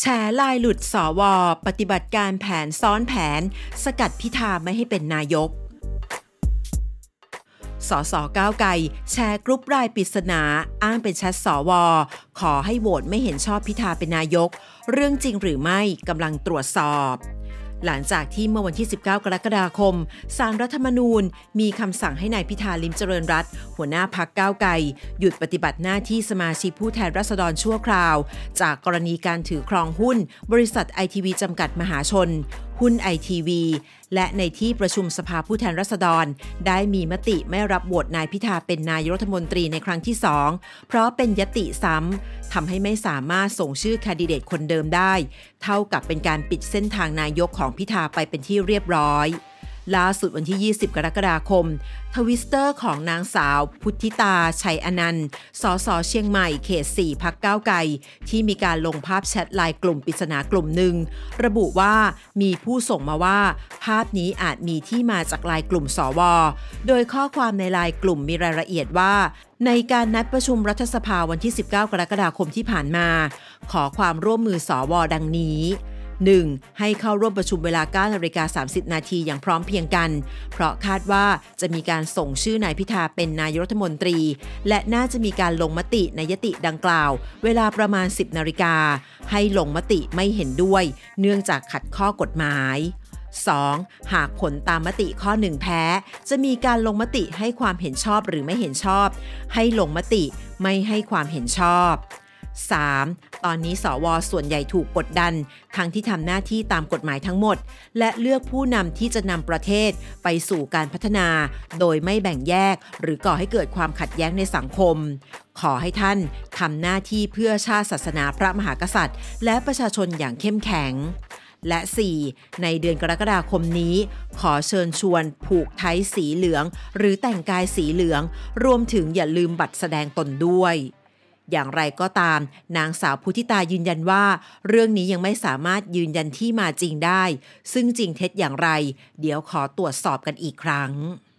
แฉลายหลุดสว.ปฏิบัติการแผนซ้อนแผนสกัดพิธาไม่ให้เป็นนายกสสก้าวไกลแชร์กรุ๊ปรายปริศนาอ้างเป็นแชทสว.ขอให้โหวตไม่เห็นชอบพิธาเป็นนายกเรื่องจริงหรือไม่กำลังตรวจสอบหลังจากที่เมื่อวันที่ 19 กรกฎาคมศาลรัฐธรรมนูญมีคำสั่งให้นายพิธา ลิ้มเจริญรัตน์หัวหน้าพรรคก้าวไกลหยุดปฏิบัติหน้าที่สมาชิกผู้แทนราษฎรชั่วคราวจากกรณีการถือครองหุ้นบริษัทไอทีวีจำกัดมหาชนหุ้นไอทีวีและในที่ประชุมสภาผู้แทนราษฎรได้มีมติไม่รับโหวตนายพิธาเป็นนายกรัฐมนตรีในครั้งที่2เพราะเป็นญัตติซ้ำทำให้ไม่สามารถส่งชื่อแคนดิเดตคนเดิมได้เท่ากับเป็นการปิดเส้นทางนายกของพิธาไปเป็นที่เรียบร้อยล่าสุดวันที่ 20 กรกฎาคมทวิตเตอร์ของนางสาวพุทธิตาชัยอนันต์สสเชียงใหม่เขต 4 พรรคก้าวไกลที่มีการลงภาพแชทไลน์กลุ่มปริศนากลุ่มหนึ่งระบุว่ามีผู้ส่งมาว่าภาพนี้อาจมีที่มาจากไลน์กลุ่มสว.โดยข้อความในไลน์กลุ่มมีรายละเอียดว่าในการนัดประชุมรัฐสภาวันที่ 19 กรกฎาคมที่ผ่านมาขอความร่วมมือสว.ดังนี้ 1. ให้เข้าร่วมประชุมเวลา 9:30 น.อย่างพร้อมเพรียงกันเพราะคาดว่าจะมีการส่งชื่อนายพิธาเป็นนายกรัฐมนตรีและน่าจะมีการลงมติในยติดังกล่าวเวลาประมาณ 10 นาฬิกาให้ลงมติไม่เห็นด้วยเนื่องจากขัดข้อกฎหมาย 2. หากผลตามมติข้อ 1 แพ้จะมีการลงมติให้ความเห็นชอบหรือไม่เห็นชอบให้ลงมติไม่ให้ความเห็นชอบ 3. ตอนนี้สว.ส่วนใหญ่ถูกกดดันทั้งที่ทำหน้าที่ตามกฎหมายทั้งหมดและเลือกผู้นำที่จะนำประเทศไปสู่การพัฒนาโดยไม่แบ่งแยกหรือก่อให้เกิดความขัดแย้งในสังคมขอให้ท่านทำหน้าที่เพื่อชาติศาสนาพระมหากษัตริย์และประชาชนอย่างเข้มแข็งและ 4. ในเดือนกรกฎาคมนี้ขอเชิญชวนผูกไทสีเหลืองหรือแต่งกายสีเหลืองรวมถึงอย่าลืมบัตรแสดงตนด้วยอย่างไรก็ตามนางสาวพุทธิตายืนยันว่าเรื่องนี้ยังไม่สามารถยืนยันที่มาจริงได้ซึ่งจริงเท็จอย่างไรเดี๋ยวขอตรวจสอบกันอีกครั้ง